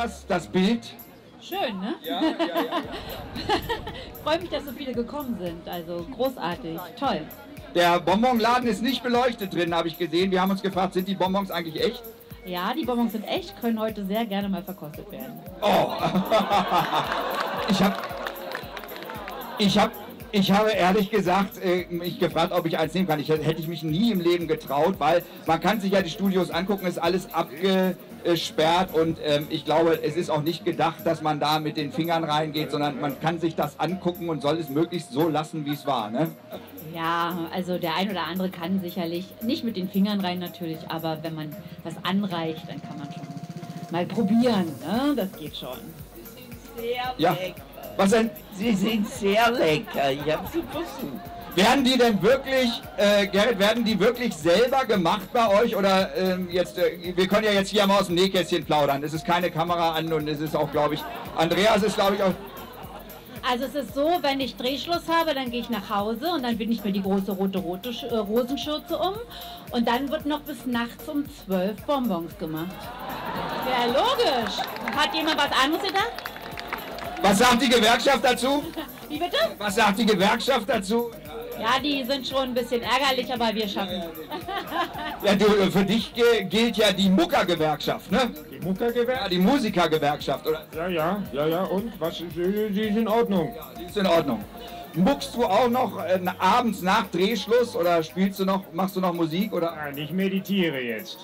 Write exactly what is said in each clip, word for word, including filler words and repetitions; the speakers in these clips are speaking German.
das, das Bild? Schön, ne? Ja, ja, ja. ja. Ich freue mich, dass so viele gekommen sind. Also großartig, toll. Der Bonbonladen ist nicht beleuchtet drin, habe ich gesehen. Wir haben uns gefragt, sind die Bonbons eigentlich echt? Ja, die Bonbons sind echt, können heute sehr gerne mal verkostet werden. Oh! ich habe... Ich habe... Ich habe ehrlich gesagt äh, mich gefragt, ob ich eins nehmen kann. Ich hätte ich mich nie im Leben getraut, weil man kann sich ja die Studios angucken, ist alles abgesperrt und ähm, ich glaube, es ist auch nicht gedacht, dass man da mit den Fingern reingeht, sondern man kann sich das angucken und soll es möglichst so lassen, wie es war, ne? Ja, also der ein oder andere kann sicherlich, nicht mit den Fingern rein natürlich, aber wenn man was anreicht, dann kann man schon mal probieren, ne? Das geht schon. Sehr ja. lecker. Was denn? Sie sind sehr lecker, ich habe sie versucht. Werden die denn wirklich, äh, Gerrit, werden die wirklich selber gemacht bei euch? Oder ähm, jetzt, äh, wir können ja jetzt hier mal aus dem Nähkästchen plaudern. Es ist keine Kamera an und es ist auch, glaube ich, Andreas ist, glaube ich, auch... Also es ist so, wenn ich Drehschluss habe, dann gehe ich nach Hause und dann binde ich mir die große rote, rote äh, Rosenschürze um und dann wird noch bis nachts um zwölf Bonbons gemacht. Ja, logisch. Hat jemand was anderes gedacht? Was sagt die Gewerkschaft dazu? Wie bitte? Was sagt die Gewerkschaft dazu? Ja, die sind schon ein bisschen ärgerlich, aber wir schaffen es. Ja, du, für dich gilt ja die Muckergewerkschaft, ne? Die Muckergewerkschaft? Ja, die Musikergewerkschaft, oder? Ja, ja, ja, ja, und? Was, die ist in Ordnung. Ja, die ist in Ordnung. Muckst du auch noch äh, abends nach Drehschluss oder spielst du noch, machst du noch Musik, oder? Nein, ich meditiere jetzt.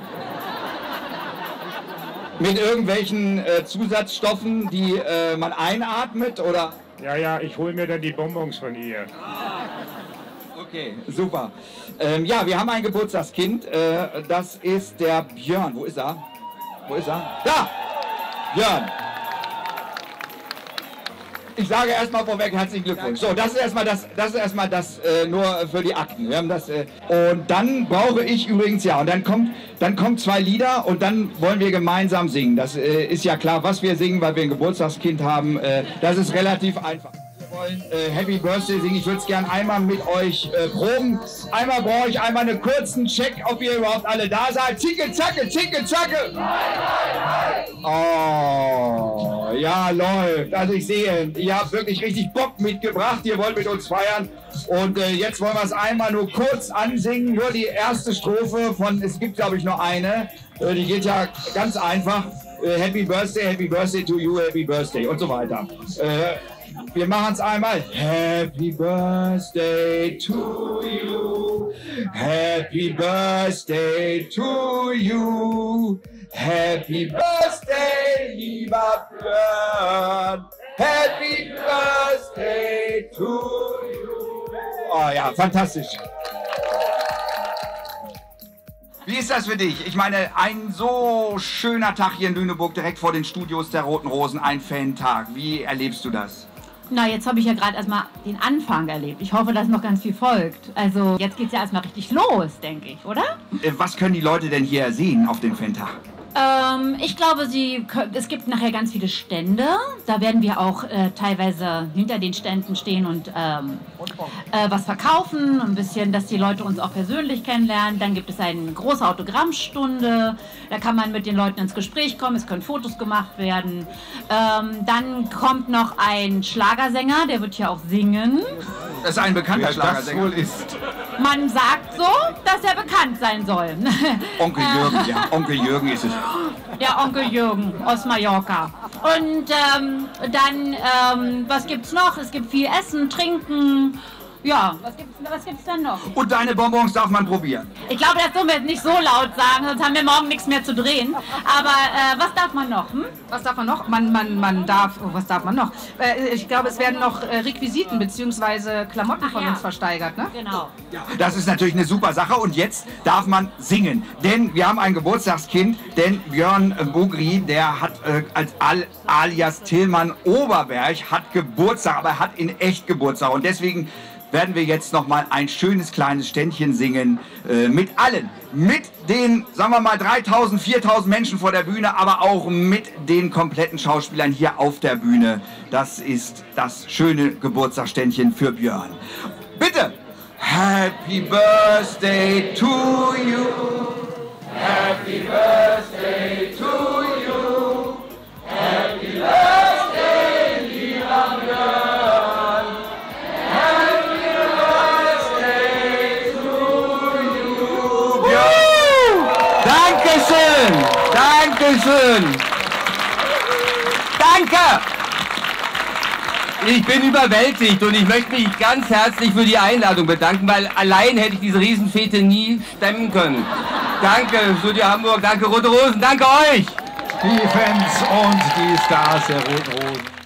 Mit irgendwelchen äh, Zusatzstoffen, die äh, man einatmet, oder? Ja, ja, ich hole mir dann die Bonbons von ihr. Okay, super. Ähm, ja, wir haben ein Geburtstagskind. Äh, das ist der Björn. Wo ist er? Wo ist er? Da! Björn! Ich sage erstmal vorweg herzlichen Glückwunsch. So, das ist erstmal das, das ist erstmal das äh, nur für die Akten. Wir haben das, äh, und dann brauche ich übrigens, ja, und dann kommt, dann kommt zwei Lieder und dann wollen wir gemeinsam singen. Das äh, ist ja klar, was wir singen, weil wir ein Geburtstagskind haben. Äh, das ist relativ einfach. Wir wollen äh, Happy Birthday singen. Ich würde es gerne einmal mit euch äh, proben. Einmal brauche ich einmal einen kurzen Check, ob ihr überhaupt alle da seid. Zicke, zacke, zicke, zacke. Oh, ja, läuft. Also ich sehe, ihr habt wirklich richtig Bock mitgebracht. Ihr wollt mit uns feiern. Und äh, jetzt wollen wir es einmal nur kurz ansingen. Nur die erste Strophe von, es gibt glaube ich nur eine. Äh, die geht ja ganz einfach. Äh, Happy Birthday, Happy Birthday to you, Happy Birthday und so weiter. Äh, Wir machen es einmal. Happy Birthday to you. Happy Birthday to you. Happy Birthday, lieber Björn. Happy Birthday to you. Oh ja, fantastisch. Wie ist das für dich? Ich meine, ein so schöner Tag hier in Lüneburg, direkt vor den Studios der Roten Rosen, ein Fan-Tag. Wie erlebst du das? Na, jetzt habe ich ja gerade erstmal den Anfang erlebt. Ich hoffe, dass noch ganz viel folgt. Also jetzt geht es ja erstmal richtig los, denke ich, oder? Was können die Leute denn hier sehen auf dem Fan-Tag? Ähm, ich glaube, sie, es gibt nachher ganz viele Stände. Da werden wir auch äh, teilweise hinter den Ständen stehen und ähm, äh, was verkaufen. Ein bisschen, dass die Leute uns auch persönlich kennenlernen. Dann gibt es eine große Autogrammstunde. Da kann man mit den Leuten ins Gespräch kommen. Es können Fotos gemacht werden. Ähm, dann kommt noch ein Schlagersänger, der wird hier auch singen. Das ist ein bekannter Wer Schlagersänger. das wohl ist. Man sagt so, dass er bekannt sein soll. Onkel Jürgen, ja. Onkel Jürgen ist es. Der Onkel Jürgen aus Mallorca. Und ähm, dann, ähm, was gibt's noch? Es gibt viel Essen, Trinken. Ja, was gibt's, was gibt's dann noch? Und deine Bonbons darf man probieren. Ich glaube, das dürfen wir jetzt nicht so laut sagen, sonst haben wir morgen nichts mehr zu drehen. Aber äh, was darf man noch? Hm? Was darf man noch? Man, man, man darf, oh, was darf man noch? Äh, ich glaube, es werden noch äh, Requisiten bzw. Klamotten Ach von ja. uns versteigert, ne? Genau. Ja, das ist natürlich eine super Sache und jetzt darf man singen. Denn wir haben ein Geburtstagskind, denn Björn Bugri, der hat äh, als Al alias Tillmann Oberberg, hat Geburtstag, aber er hat in echt Geburtstag. Und deswegen werden wir jetzt noch mal ein schönes kleines Ständchen singen äh, mit allen. Mit den, sagen wir mal, dreitausend, viertausend Menschen vor der Bühne, aber auch mit den kompletten Schauspielern hier auf der Bühne. Das ist das schöne Geburtstagsständchen für Björn. Bitte! Happy Birthday to you. Happy Birthday to you. Dankeschön. Danke. Ich bin überwältigt und ich möchte mich ganz herzlich für die Einladung bedanken, weil allein hätte ich diese Riesenfete nie stemmen können. Danke, Studio Hamburg, danke Rote Rosen, danke euch! Die Fans und die Stars der Roten Rosen.